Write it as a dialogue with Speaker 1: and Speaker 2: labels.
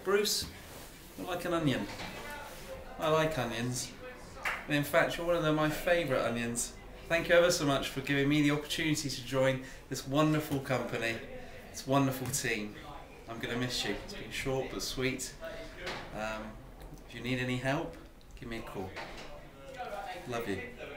Speaker 1: Bruce, you're like an onion. I like onions. And in fact, you're one of my favourite onions. Thank you ever so much for giving me the opportunity to join this wonderful company, this wonderful team. I'm going to miss you. It's been short but sweet. If you need any help, give me a call. Love you.